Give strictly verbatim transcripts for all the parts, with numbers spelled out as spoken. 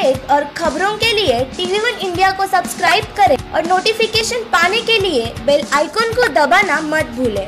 Update और खबरों के लिए टीवी वन इंडिया को सब्सक्राइब करें और नोटिफिकेशन पाने के लिए बेल आइकन को दबाना मत भूलें।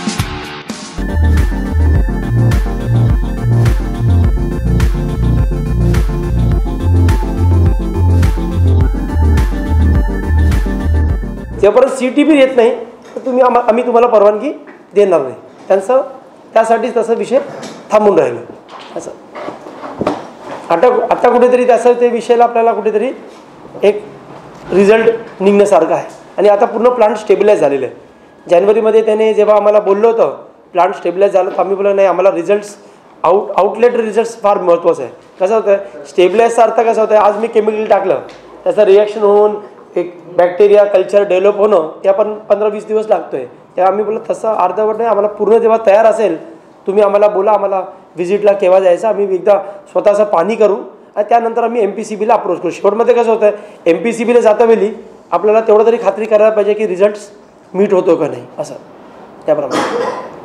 जोपर्यंत सी टी पी येत नाही तर तुम्ही आम्ही तुम्हाला परवानगी देणार नाही, त्यांचं त्यासाठी तसा विषय थांबून राहिला. असं आता आता कुठेतरी त्याचं ते विषयाला आपल्याला कुठेतरी एक रिझल्ट निघण्यासारखं आहे आणि आता पूर्ण प्लांट स्टेबिलाइज झालेलं आहे. जानेवारीमध्ये त्याने जेव्हा आम्हाला बोललं होतं प्लांट स्टेबिलाइज झालं तर आम्ही बोललो नाही, आम्हाला रिझल्ट्स आउट आउटलेट रिझल्ट्स फार महत्त्वाचं आहे. कसं होतं स्टेबिलाइजचा अर्थ कसा होतं, आज मी केमिकल टाकलं त्याचं रिॲक्शन होऊन एक बॅक्टेरिया कल्चर डेव्हलप होणं ते आपण पंधरा वीस दिवस लागतो आहे. तेव्हा आम्ही बोललो तसं अर्धवट नाही, आम्हाला पूर्ण जेव्हा तयार असेल तुम्ही आम्हाला बोला, आम्हाला व्हिजिटला केव्हा जायचं, आम्ही एकदा स्वतःचं पाणी करू आणि त्यानंतर आम्ही एम पी सी बीला अप्रोच करू. शेवटमध्ये कसं होतं एम पी सी बीला जाता वेळी आपल्याला तेवढं तरी खात्री करायला पाहिजे की रिझल्ट्स मीट होतो का नाही, असं त्याप्रमाणे.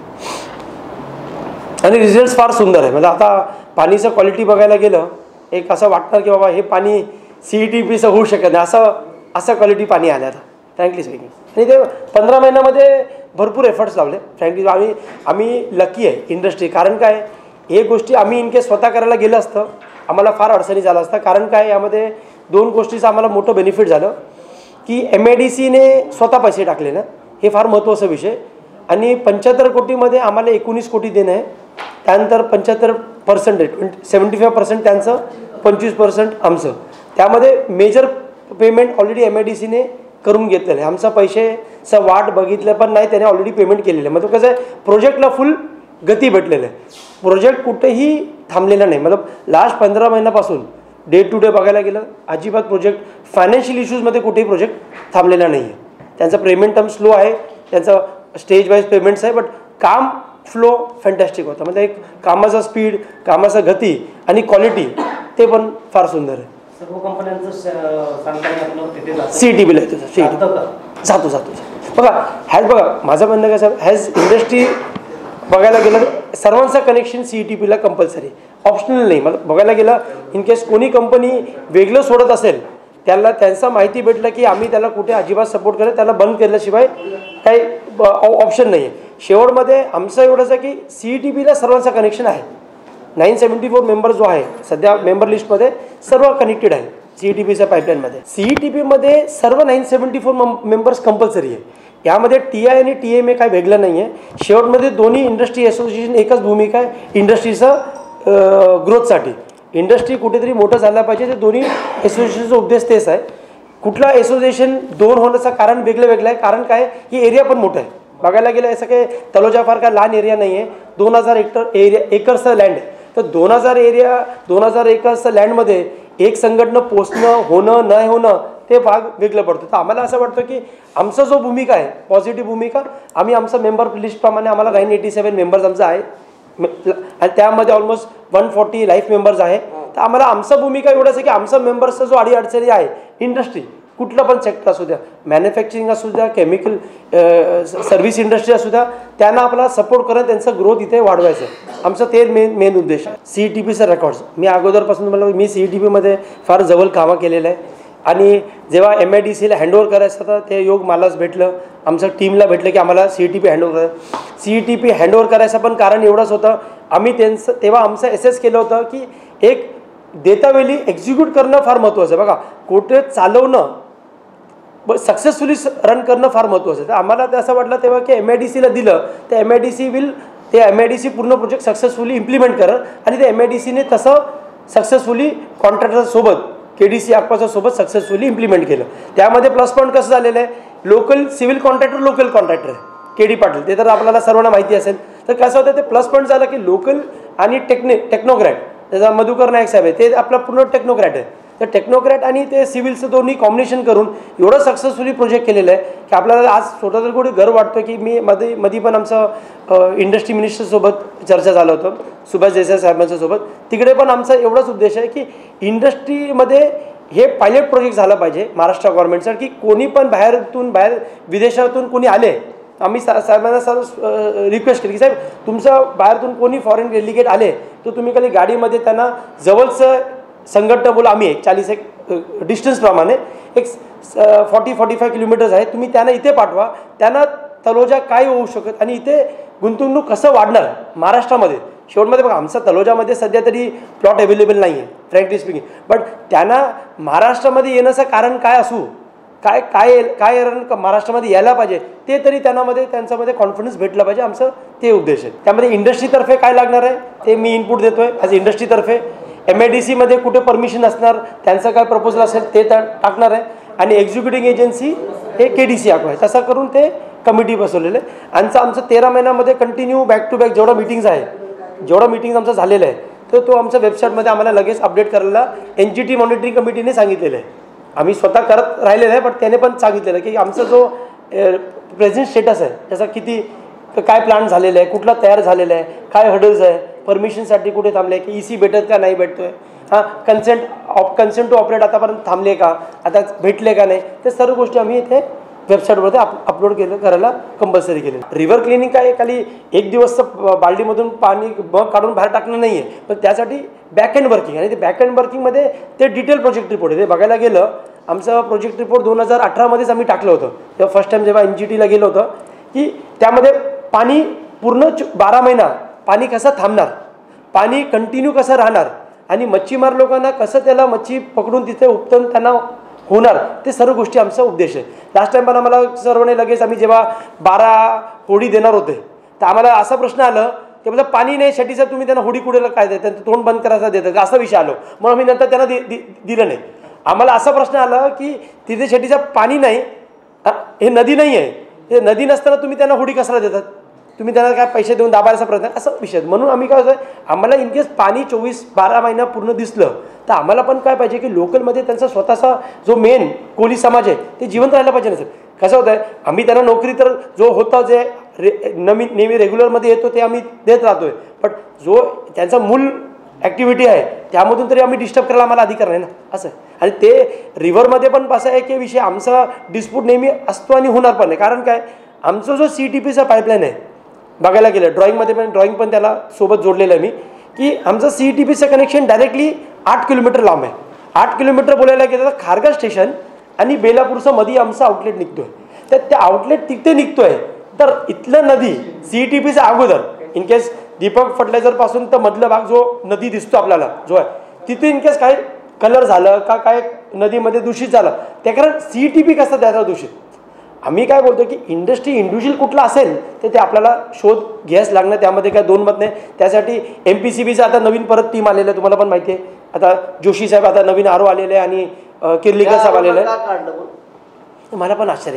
आणि रिझल्ट्स फार सुंदर आहे. म्हणजे आता पाणीचं क्वालिटी बघायला गेलं एक असं वाटतं की बाबा हे पाणी सी ई टी पीचं होऊ शकत नाही, असं असं क्वालिटी पाणी आलं आता फ्रँकली स्पीकिंग. आणि ते पंधरा महिन्यामध्ये भरपूर एफर्ट्स लावले फ्रँकली. आम्ही आम्ही लकी आहे इंडस्ट्री, कारण काय हे गोष्टी आम्ही इनकेस स्वतः करायला गेलं असतं आम्हाला फार अडचणी झालं असतं. कारण काय यामध्ये दोन गोष्टीचं आम्हाला मोठं बेनिफिट झालं की एम आय डी सीने स्वतः पैसे टाकले ना, हे फार महत्त्वाचा विषय. आणि पंच्याहत्तर कोटीमध्ये आम्हाला एकोणीस कोटी देणं आहे, त्यानंतर पंच्याहत्तर पर्सेंट आहे ट्वेंटी सेवन्टी फाय पर्सेंट त्यांचं, पंचवीस पर्सेंट आमचं. त्यामध्ये major payment already M I D सीने करून घेतलेलं आहे. आमचा पैशाचं वाट बघितलं पण नाही, त्याने ऑलरेडी पेमेंट केलेलं आहे. मतलब कसं आहे प्रोजेक्टला फुल गती भेटलेलं आहे. प्रोजेक्ट कुठेही थांबलेला नाही. मतलब लास्ट पंधरा महिन्यापासून डे टू डे बघायला गेलं अजिबात प्रोजेक्ट फायनान्शियल इश्यूजमध्ये कुठेही प्रोजेक्ट थांबलेला नाही आहे. त्यांचा पेमेंट टर्म स्लो आहे, त्यांचा स्टेज वाईज पेमेंट्स आहे, बट काम फ्लो फॅन्टॅस्टिक होता. म्हणजे एक कामाचा स्पीड, कामाचा गती आणि क्वालिटी ते पण फार सुंदर आहे. सर्व कंपन्यांचं सी टी बीला येतो सी टी जातो जातो बघा. हॅज बघा माझं म्हणणं कसं हॅज इंडस्ट्री बघायला गेलं सर्वांचं कनेक्शन सी टी पीला कंपल्सरी, ऑप्शनल नाही. मला बघायला गेलं इनकेस कोणी कंपनी वेगळं सोडत असेल त्याला त्यांचं माहिती भेटलं की आम्ही त्याला कुठे अजिबात सपोर्ट करत त्याला बंद केल्याशिवाय काही ऑप्शन नाही आहे. शेवटमध्ये आमचं एवढंच आहे की सी टी पीला सर्वांचं कनेक्शन आहे. नाईन सेवन्टी फोर मेंबर जो आहे सध्या मेंबर लिस्टमध्ये सर्व कनेक्टेड आहे सी ई टी पीच्या पाईपलाईनमध्ये. सी ई टी पीमध्ये सर्व nine seventy four members compulsory आहे. यामध्ये टी आय आणि टी एम ए काय वेगळं नाही आहे. शेवटमध्ये दोन्ही इंडस्ट्री असोसिएशन एकच भूमिका आहे इंडस्ट्रीचं ग्रोथसाठी. इंडस्ट्री कुठेतरी मोठं झालं पाहिजे, ते दोन्ही असोसिएशनचा उद्देश तेच आहे. कुठला असोसिएशन दोन होण्याचं कारण वेगळं वेगळं आहे. कारण काय की एरिया पण मोठं आहे. बघायला गेलं असं काही तलोजा फार काय लहान एरिया नाही आहे. दोन हजार हेक्टर एरिया एकर्सचं लँड आहे. तर दोन हजार एरिया दोन हजार एकर्सचं लँडमध्ये एक संघटना पोचणं होणं नाही होणं ते भाग वेगळं पडतं. तर आम्हाला असं वाटतं की आमचा जो भूमिका आहे पॉझिटिव्ह भूमिका, आम्ही आमचं मेंबर लिस्टप्रमाणे आम्हाला नाईन एटी सेवन मेंबर्स आमचं आहे आणि त्यामध्ये almost one forty life members आहे. तर आम्हाला आमचं भूमिका एवढंच आहे की आमचा मेंबर्सचा जो अडी अडचणी आहे इंडस्ट्री कुठलं पण सेक्टर असू द्या, मॅन्युफॅक्चरिंग असू द्या, केमिकल सर्व्हिस इंडस्ट्री असू द्या, त्यांना आपला सपोर्ट करत त्यांचं ग्रोथ इथे वाढवायचं आमचं ते मेन मेन उद्देश आहे. सी ई टी पीचं रेकॉर्ड्स मी अगोदरपासून मला मी सी ई टी पीमध्ये फार जवळ कामं केलेलं आहे. आणि जेव्हा एम आय डी सीला हँडओव्हर करायचं होतं ते योग मलाच भेटलं, आमच्या टीमला भेटलं की आम्हाला C E T P handover करायचं. C E T P handover करायचं पण कारण एवढंच होतं, आम्ही त्यांचं तेव्हा आमचं एसेस केलं होतं की एक देतावेळी एक्झिक्यूट करणं फार महत्त्वाचं आहे. बघा कुठे चालवणं सक्सेसफुली रन करणं फार महत्त्वाचं आहे. तर आम्हाला ते असं वाटलं तेव्हा की एम आय डी सीला दिलं तर M I D C will ते एम आय डी सी पूर्ण प्रोजेक्ट सक्सेसफुली इम्प्लिमेंट करत आणि ते एम आय डी सीने तसं सक्सेसफुली कॉन्ट्रॅक्टरसोबत के डी सी आक्वाच्या सोबत सक्सेसफुली इम्प्लिमेंट केलं. त्यामध्ये प्लस पॉईंट कसं झालेलं आहे, local civil contractor local contractor आहे के डी पाटील, ते तर आपल्याला सर्वांना माहिती असेल. तर कसं होतं ते प्लस पॉईंट झालं की लोकल आणि टेक्नि टेक्नोक्रॅट त्याचा मधुकर नाईक साहेब आहे ते आपला पूर्ण टेक्नोक्रॅट आहे. तर टेक्नोक्रॅट आणि ते सिव्हिलचं दोन्ही कॉम्बिनेशन करून एवढं सक्सेसफुली प्रोजेक्ट केलेलं आहे की आपल्याला आज स्वतः तर कुठे गर्व वाटतं की मी मध्ये मध्ये पण आमचं इंडस्ट्री मिनिस्टरसोबत चर्चा झालं होतं सुभाष देसाई साहेबांच्या सोबत. तिकडे पण आमचा एवढाच उद्देश आहे की इंडस्ट्रीमध्ये हे पायलट प्रोजेक्ट झाला पाहिजे महाराष्ट्र गव्हर्नमेंटचा की कोणी पण बाहेरतून बाहेर विदेशातून कोणी आले आम्ही सा साहेबांना सर रिक्वेस्ट केली की साहेब तुमचं बाहेरतून कोणी फॉरेन डेलिगेट आले तर तुम्ही खाली गाडीमध्ये त्यांना जवळचं संघटना बोला आम्ही एक चाळीस एक डिस्टन्सप्रमाणे एक फॉर्टी फॉर्टी फाय किलोमीटर्स आहे, तुम्ही त्यांना इथे पाठवा, त्यांना तलोजा काय होऊ शकत आणि इथे गुंतवणूक कसं वाढणार महाराष्ट्रामध्ये. शेवटमध्ये बघा आमचा तलोजामध्ये सध्या तरी प्लॉट अवेलेबल नाही आहे फ्रँकली स्पीकिंग, बट त्यांना महाराष्ट्रामध्ये येण्याचं कारण काय असू, काय काय काय महाराष्ट्रामध्ये यायला पाहिजे ते तरी त्यांनामध्ये त्यांच्यामध्ये कॉन्फिडन्स भेटला पाहिजे, आमचं ते उद्देश आहे. त्यामध्ये इंडस्ट्रीतर्फे काय लागणार आहे ते मी इनपुट देतो आहे ॲज इंडस्ट्रीतर्फे. एम आय डी सीमध्ये कुठे परमिशन असणार त्यांचं काय प्रपोजल असेल ते टाकणार आहे आणि एक्झिक्युटिव्ह एजन्सी हे के डी सी आखो आहे, तसं करून ते कमिटी बसवलेलं आहे. आमचं आमचं तेरा महिन्यामध्ये कंटिन्यू बॅक टू बॅक जेवढा मीटिंग्स आहे जेवढा मीटिंग आमचं झालेलं आहे तर तो आमच्या वेबसाईटमध्ये आम्हाला लगेच अपडेट करायला एन जी टी मॉनिटरिंग कमिटीने सांगितलेलं आहे. आम्ही स्वतः करत राहिलेलं आहे, पण त्याने पण सांगितलेलं आहे की आमचा जो प्रेझेंट स्टेटस आहे त्याचा किती काय प्लान झालेलं आहे, कुठला तयार झालेला आहे, काय हर्डल्स आहे, परमिशनसाठी कुठे थांबले आहे, की ई सी भेटत का नाही भेटतोय, हां consent op consent to operate आतापर्यंत थांबले का, आता भेटले का नाही, ते सर्व गोष्टी आम्ही इथे वेबसाईटवरती अप अपलोड केलं करायला कंपल्सरी केलं. रिव्हर क्लिनिंग काय खाली एक दिवसचं बाल्डीमधून पाणी मग काढून बाहेर टाकणं नाही आहे, पण त्यासाठी बॅक एंड वर्किंग आणि ते बॅक एंड वर्किंगमध्ये ते डिटेल प्रोजेक्ट रिपोर्ट आहे. ते बघायला गेलं आमचं प्रोजेक्ट रिपोर्ट दोन हजार अठरामध्येच आम्ही टाकलं होतं, तेव्हा फर्स्ट टाईम जेव्हा एन जी टीला गेलं होतं की त्यामध्ये पाणी पूर्ण बारा महिना पाणी कसं थांबणार, पाणी कंटिन्यू कसं राहणार आणि मच्छीमार लोकांना कसं त्याला मच्छी पकडून तिथे उपटून त्यांना होणार, ते सर्व गोष्टी आमचा उद्देश आहे. लास्ट टाइम पण आम्हाला सर्वांनी लगेच आम्ही जेव्हा बारा होडी देणार होते तर आम्हाला असा प्रश्न आलं की म्हणजे पाणी नाही शेतीचं तुम्ही त्यांना होडी कुठेला काय देतात, तोंड बंद करायचा देतात, असा विषय आलो म्हणून आम्ही नंतर त्यांना दि दिलं नाही. आम्हाला असा प्रश्न आला की तिथे शेतीचं पाणी नाही, हे नदी नाही आहे, हे नदी नसताना तुम्ही त्यांना होडी कशाला देतात, तुम्ही त्यांना काय पैसे देऊन दाबायचा प्रयत्न असा विषय. म्हणून आम्ही काय होतं आम्हाला इनकेस पाणी चोवीस बारा महिना पूर्ण दिसलं तर आम्हाला पण काय पाहिजे की लोकलमध्ये त्यांचा स्वतःचा जो मेन कोळी समाज आहे ते जिवंत राहायला पाहिजे ना सर. कसं होतं आहे आम्ही त्यांना नोकरी तर जो होता जे रे नवीन नेहमी रेग्युलरमध्ये येतो ते आम्ही देत राहतो आहे, बट जो त्यांचा मूल ॲक्टिव्हिटी आहे त्यामधून तरी आम्ही डिस्टर्ब करायला आम्हाला अधिकार नाही ना असं. आणि ते रिव्हरमध्ये पण असं आहे की विषय आमचा डिस्प्यूट नेहमी असतो आणि होणार पण नाही. कारण काय आमचं जो सी टी पीचा पाईपलाईन आहे बघायला गेलं ड्रॉईंगमध्ये पण ड्रॉईंग पण त्याला सोबत जोडलेलं आहे मी की आमचं सी टी पीचं कनेक्शन डायरेक्टली आठ किलोमीटर लांब आहे. आठ किलोमीटर बोलायला गेलं तर खारघर स्टेशन आणि बेलापूरचं मध्ये आमचं आउटलेट निघतो आहे, तर त्या आउटलेट तिथे निघतो आहे तर इथलं नदी सी टी पीचा अगोदर इनकेस दीपक फर्टिलायझरपासून तर मधला भाग जो नदी दिसतो आपल्याला जो आहे तिथे इनकेस काय कलर झालं का काय नदीमध्ये दूषित झालं त्या कारण सी टी पी कसं द्यायला दूषित. आम्ही काय बोलतो की इंडस्ट्री इंडिव्हिज्युअल कुठला असेल तर ते आपल्याला शोध घ्यायच लागणं, त्यामध्ये काय दोन मत नाही. त्यासाठी एम पी सी बीचं आता नवीन परत टीम आलेलं आहे, तुम्हाला पण माहिती आहे. आता जोशी साहेब आता नवीन आरो आलेले आहे आणि किर्लीकर साहेब आलेले आहे. मला पण आश्चर्य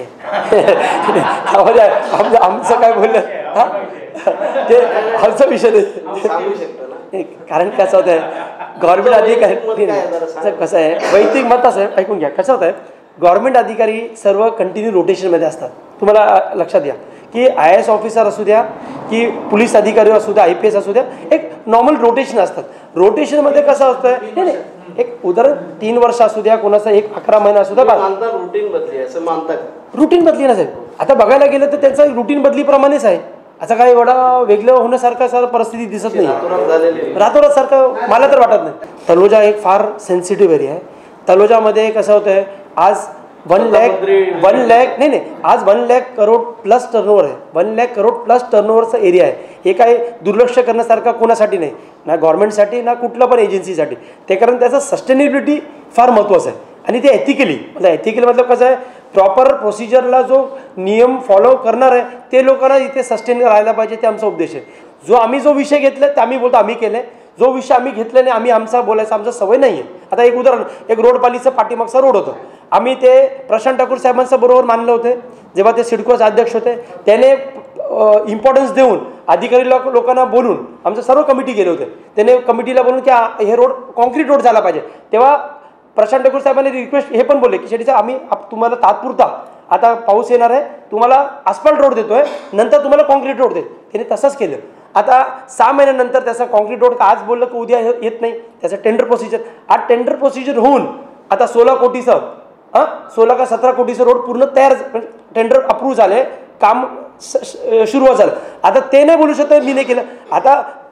आहे आमचं आमचं काय बोललं हां ते आमचा विषय नाही. कारण कसं होतं आहे गव्हर्नमेंट अधिकारी कसं आहे वैयक्तिक मत असं आहे, ऐकून घ्या. कसं होतं आहे गव्हर्नमेंट अधिकारी सर्व कंटिन्यू रोटेशनमध्ये असतात. तुम्हाला लक्षात घ्या की आय ए एस ऑफिसर असू द्या की पोलीस अधिकारी असू द्या, आय पी एस असू द्या, एक नॉर्मल रोटेशन असतात. रोटेशनमध्ये कसं असतं नाही नाही एक उदाहरण तीन वर्ष असू द्या कोणाचा एक अकरा महिना असू द्या रुटीन बदली असं मानतात. रुटीन बदली नसेल आता बघायला गेलं तर त्यांचं रुटीन बदलीप्रमाणेच आहे. असं काय एवढा वेगळं होण्यासारखं सर परिस्थिती दिसत नाही रातोरात सारखं मला तर वाटत नाही. तलोजा एक फार सेन्सिटिव्ह एरिया आहे. तलोजामध्ये कसं होतं आहे आज वन लॅक वन लॅक नाही नाही आज one lakh crore plus turnover आहे. वन लॅक करोड प्लस टर्नओव्हरचा एरिया आहे. हे काय दुर्लक्ष करण्यासारखं कोणासाठी नाही, ना गव्हर्नमेंटसाठी ना कुठलं पण एजन्सीसाठी. ते कारण त्याचं सस्टेनेबिलिटी फार महत्त्वाचं आहे आणि ते एथिकली म्हणजे एथिकली मतलब कसं आहे प्रॉपर प्रोसिजरला जो नियम फॉलो करणार आहे ते लोकांना इथे सस्टेन राहायला पाहिजे, ते आमचा उद्देश आहे. जो आम्ही जो विषय घेतला ते आम्ही बोलतो आम्ही केले, जो विषय आम्ही घेतला नाही आम्ही आमचा बोलायचा आमचा सवय नाही आहे. आता एक उदाहरण एक रोड पालीचं पाठीमागचा रोड होतं, आम्ही ते प्रशांत ठाकूर साहेबांचं बरोबर मानले होते जेव्हा ते सिडकोचे अध्यक्ष होते. त्याने इम्पॉर्टन्स देऊन अधिकारी लोक लोकांना बोलून आमचं सर्व कमिटी गेले होते. त्याने कमिटीला बोलून की हे रोड कॉन्क्रीट रोड झाला पाहिजे. तेव्हा प्रशांत ठाकूर साहेबांनी रिक्वेस्ट हे पण बोलले की शेट्टी साहेब आम्ही तुम्हाला तात्पुरता आता पाऊस येणार आहे तुम्हाला आस्फाल्ट रोड देतोय नंतर तुम्हाला कॉन्क्रीट रोड देत. त्याने तसंच केलं. आता सहा महिन्यानंतर त्याचा कॉन्क्रीट रोड आज बोललं की उद्या येत नाही, त्याचं टेंडर प्रोसिजर आज टेंडर प्रोसिजर होऊन आता सोळा कोटीचं हां सोळा का सतरा कोटीचं रोड पूर्ण तयार टेंडर अप्रूव्ह झाले, काम सुरुवात झालं. आता ते नाही बोलू शकत मी नाही केलं. आता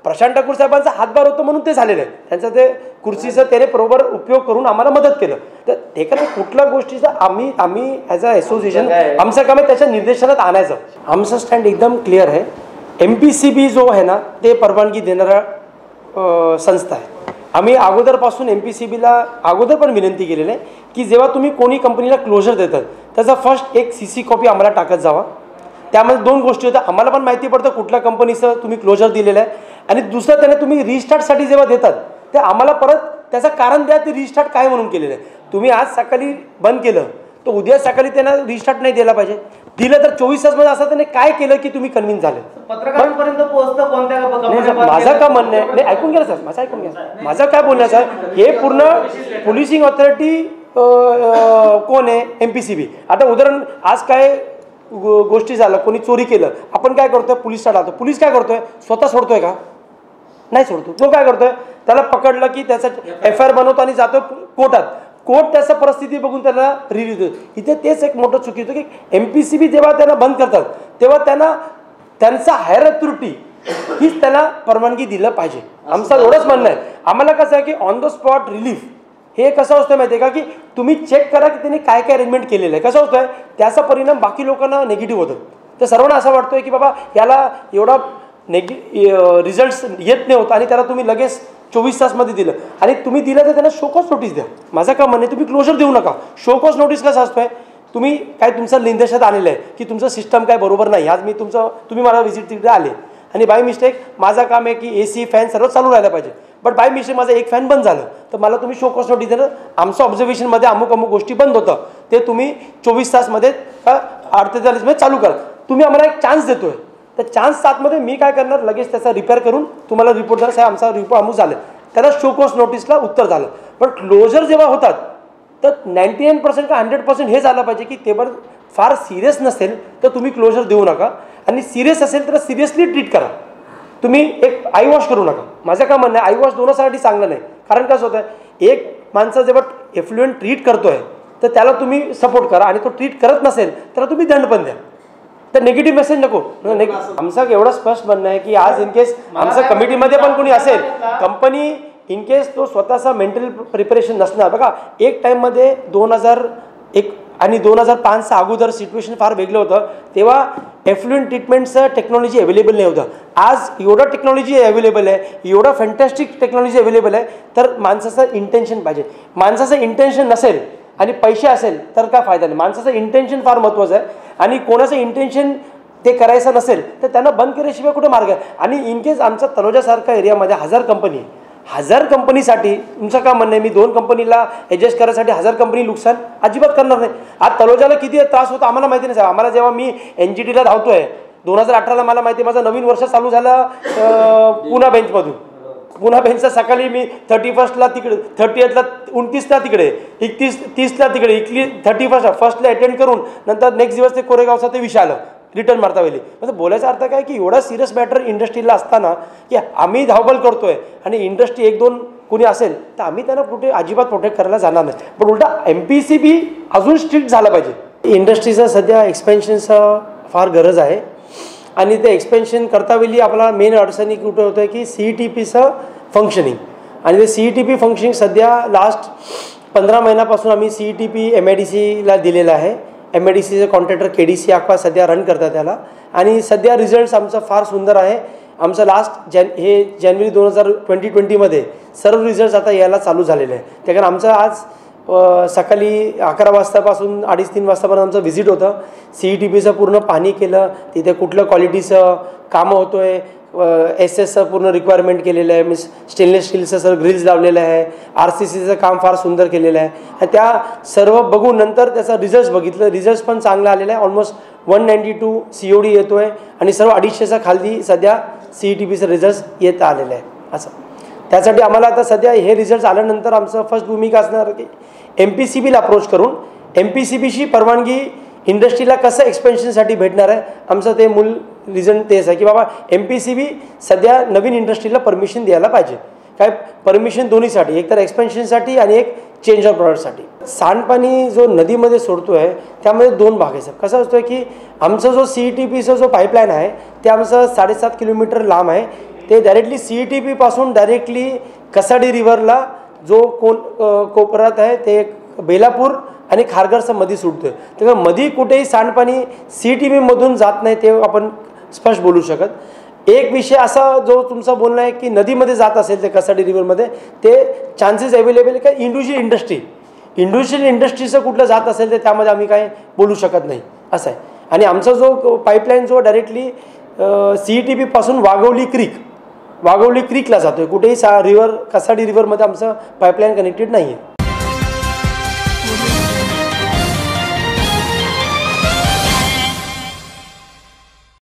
प्रशांत ठाकूर साहेबांचा हातभार होतो म्हणून ते झालेलं आहे. त्यांचं ते खुर्चीचा त्याने बरोबर उपयोग करून आम्हाला मदत केलं. तर एखाद्या कुठल्या गोष्टीचा आम्ही आम्ही ॲज अ असोसिएशन आमचं काम आहे त्याच्या निर्देशनात आणायचं. आमचं स्टँड एकदम क्लिअर आहे. एम पी सी बी जो आहे ना ते परवानगी देणारा संस्था आहे. आम्ही अगोदरपासून एम पी सी बीला अगोदर पण विनंती केलेली आहे की जेव्हा तुम्ही कोणी कंपनीला क्लोजर देतात त्याचा फर्स्ट एक सी सी कॉपी आम्हाला टाकत जावा. त्यामध्ये दोन गोष्टी होत्या. आम्हाला पण माहिती पडतं कुठल्या कंपनीचं तुम्ही क्लोजर दिलेलं आहे आणि दुसरं त्याने तुम्ही रिस्टार्टसाठी जेव्हा देतात ते आम्हाला परत त्याचं कारण द्या ते रिस्टार्ट काय म्हणून केलेलं आहे. तुम्ही आज सकाळी बंद केलं तर उद्या सकाळी त्यांना रिस्टार्ट नाही दिला पाहिजे. दिलं तर चोवीस तासमध्ये असं त्याने काय केलं की तुम्ही कन्व्हिन्स झाले. पत्रकारांपर्यंत पोहोचतं कोणत्या माझं का म्हणणं आहे नाही ऐकून घ्या सर माझं ऐकून घ्या माझं काय बोलण्याचं आहे हे पूर्ण पोलिसिंग ऑथॉरिटी कोण आहे एम पी सी बी. आता उदाहरण आज काय गोष्टी झालं कोणी चोरी केलं आपण काय करतोय पोलीस टाळतो. पोलीस काय करतोय स्वतः सोडतोय का नाही सोडतो. तो काय करतोय त्याला पकडलं की त्याचा एफ आय आर बनवतो आणि जातो कोर्टात. कोर्ट त्याचा परिस्थिती बघून त्याला रिलीज होतो. इथे तेच एक मोठं चुकी होतं की एम पी सी बी जेव्हा त्यांना बंद करतात तेव्हा त्यांना त्यांचा हायर अथॉरिटी हीच त्याला परवानगी दिलं पाहिजे. आमचं एवढंच म्हणणं आहे. आम्हाला कसं आहे की ऑन द स्पॉट रिलीफ हे कसं असतं माहिती आहे का की तुम्ही चेक करा की त्यांनी काय काय अरेंजमेंट केलेलं आहे. कसं होतं त्याचा परिणाम बाकी लोकांना निगेटिव्ह होतं. तर सर्वांना असं वाटतोय की बाबा याला एवढा नेगे रिझल्ट्स येत नाही होत आणि त्याला तुम्ही लगेच चोवीस तासमध्ये दिलं आणि तुम्ही दिलं तर त्यांना शोकॉस नोटीस द्या. माझं का म्हणणं तुम्ही क्लोजर देऊ नका. शोकॉस नोटीस कसं असतोय तुम्ही काय तुमचं निर्देशात आलेलं आहे की तुमचं सिस्टम काय बरोबर नाही. आज मी तुमचं तुम्ही मला व्हिजिट तिकडे आले आणि बाय मिस्टेक माझं काम आहे की ए सी फॅन सर्व चालू राहायला पाहिजे बट बाय मिस्टेक माझं एक फॅन बंद झालं तर मला तुम्ही शोकॉस नोटीस देणं. आमचं ऑब्झर्वेशनमध्ये अमुक अमुक गोष्टी बंद होतं ते तुम्ही चोवीस तासमध्ये अडतेचाळीसमध्ये चालू करा. तुम्ही आम्हाला एक चान्स देतोय तर चान्स सातमध्ये मी काय करणार लगेच त्याचा रिपेअर करून तुम्हाला रिपोर्ट झाला साहेब आमचा रिपोर्ट अमुक झालं त्याला शोकॉस नोटीसला उत्तर झालं. पण क्लोजर जेव्हा होतात तर नाईन्टी नाईन पर्सेंट का हंड्रेड पर्सेंट हे झालं पाहिजे की ते पण फार सिरियस नसेल तर तुम्ही क्लोजर देऊ नका आणि सिरियस असेल तर सिरियसली ट्रीट करा. तुम्ही एक आय वॉश करू नका. माझं काय म्हणणं आहे आय वॉश दोनासाठी चांगलं नाही. कारण कसं होतं एक माणसं जेव्हा एफ्लुएंट ट्रीट करतोय तर त्याला तुम्ही सपोर्ट करा आणि तो ट्रीट करत नसेल तर तुम्ही दंड पण द्या. तर निगेटिव्ह मेसेज नको. आमचं एवढं स्पष्ट म्हणणं आहे की आज इन केस आमचं कमिटीमध्ये पण कोणी असेल कंपनी इन केस तो स्वतःचा मेंटल प्रिपरेशन नसणार. बघा एक टाईममध्ये दोन हजार एक आणि दोन हजार पाचचं अगोदर सिच्युएशन फार वेगळं होतं. तेव्हा एफ्लुएंट ट्रीटमेंटचं टेक्नॉलॉजी अवेलेबल नाही होतं. आज एवढं टेक्नॉलॉजी अवेलेबल आहे एवढं फॅन्टॅस्टिक टेक्नॉलॉजी अवेलेबल आहे तर माणसाचं इंटेन्शन पाहिजे. माणसाचं इंटेन्शन नसेल आणि पैसे असेल तर काय फायदा नाही. माणसाचं इंटेन्शन फार महत्त्वाचं आहे आणि कोणाचं इंटेन्शन ते करायचं नसेल तर त्यांना बंद केल्याशिवाय कुठे मार्ग आहे. आणि इन केस आमचा तलोजासारख्या एरियामध्ये हजार कंपनी आहे. हजार कंपनीसाठी तुमचं काय म्हणणं आहे मी दोन कंपनीला ॲडजस्ट करायसाठी हजार कंपनी नुकसान अजिबात करणार नाही. आज तलोजाला किती त्रास होतो आम्हाला माहिती नाही. आम्हाला जेव्हा मी एन जी टीला धावतोय दोन हजार अठराला मला माहिती आहे माझं नवीन वर्ष चालू झालं पुणा बेंचमधून. पुन्हा बेंचचा सकाळी मी थर्टी फर्स्टला तिकडे थर्टी एथला उनतीसला तिकडे एकतीस तीसला तिकडे इकली थर्टी फर्स्ट फर्स्टला अटेंड करून नंतर नेक्स्ट दिवस ते कोरेगावचा ते विषय आलं रिटर्न मारता वेळी. म्हणजे बोलायचा अर्थ काय की एवढा सिरियस मॅटर इंडस्ट्रीला असताना की आम्ही धावपळ करतोय आणि इंडस्ट्री एक दोन कोणी असेल तर आम्ही त्यांना कुठे अजिबात प्रोटेक्ट करायला जाणार नाही. पण उलटा एम पी सी बी अजून स्ट्रिक्ट झाला पाहिजे. इंडस्ट्रीचं सध्या एक्सपेन्शनचं फार गरज आहे आणि ते एक्सपेन्शन करता वेळी आपला मेन अडचणी कुठं होतं आहे की सी ई टी पीचं फंक्शनिंग आणि ते C E T P functioning सध्या लास्ट पंधरा महिन्यापासून आम्ही C E T P M I D सीला दिलेलं आहे. एम आय डी सीचे contractor K D C Aqua सध्या रन करतात त्याला आणि सध्या रिझल्ट्स आमचा फार सुंदर आहे. आमचं लास्ट जॅन हे जानेवारी दोन हजार ट्वेंटी ट्वेंटीमध्ये सर्व रिझल्ट्स आता यायला चालू झालेले आहे. त्या कारण आमचं आज सकाळी अकरा वाजतापासून अडीच तीन वाजतापर्यंत आमचं व्हिजिट होतं. सी ई टी पीचं पूर्ण पाहणी केलं तिथे कुठलं क्वालिटीचं कामं होतो आहे एस एसचं पूर्ण रिक्वायरमेंट केलेलं आहे. मीन्स स्टेनलेस स्टीलचं सर ग्रिल्स लावलेलं आहे. आर सी सीचं काम फार सुंदर केलेलं आहे आणि त्या सर्व बघून नंतर त्याचा रिझल्ट्स बघितलं. रिझल्ट्स पण चांगला आलेला आहे. Almost one ninety two C O D येतो आहे आणि सर्व अडीचशेचा खाली सध्या सी ई टी पीचं रिझल्ट्स येत आलेलं आहे. असं त्यासाठी आम्हाला आता सध्या हे रिझल्ट्स आल्यानंतर आमचं फर्स्ट भूमिका असणार की एम पी सी बीला अप्रोच करून एम पी सी बीची परवानगी इंडस्ट्रीला कसं एक्सपेन्शनसाठी भेटणार आहे. आमचं ते मूल रिझन तेच आहे की बाबा एम पी सी बी सध्या नवीन इंडस्ट्रीला परमिशन द्यायला पाहिजे. काय परमिशन दोन्हीसाठी एक तर एक्सपेन्शनसाठी आणि एक चेंज ऑफ प्रॉडक्टसाठी. सांडपाणी जो नदीमध्ये सोडतो आहे त्यामध्ये दोन भाग आहे सर. कसं असतं की आमचा जो सी ई टी पीचा जो पाईपलाईन आहे ते आमचं साडेसात किलोमीटर लांब आहे. ते डायरेक्टली सी ई टी पीपासून डायरेक्टली कसाडी रिव्हरला जो कोण कोपऱ्यात आहे ते बेलापूर आणि खारघरचा मध्ये सुटतो आहे. तेव्हा मध्ये कुठेही सांडपाणी सी ई टी पीमधून जात नाही ते आपण स्पष्ट बोलू शकत. एक विषय असा जो तुमचा बोलणं आहे की नदीमध्ये जात असेल ते कसाडी रिव्हरमध्ये ते चान्सेस अवेलेबल आहे का इंडिव्हिज्युअल इंडस्ट्री इंडिव्हिज्युअल इंडस्ट्रीचं कुठलं जात असेल तर त्यामध्ये आम्ही काय बोलू शकत नाही असं आहे. आणि आमचा जो पाईपलाईन जो डायरेक्टली सी ई टी पीपासून वाघवली क्रीक वाघवली क्रीकला जातो आहे. कुठेही सा रिव्हर कसाडी रिव्हरमध्ये आमचं पाईपलाईन कनेक्टेड नाही आहे.